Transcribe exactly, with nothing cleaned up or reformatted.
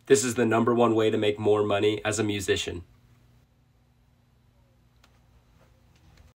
This is the number one way to make more money as a musician.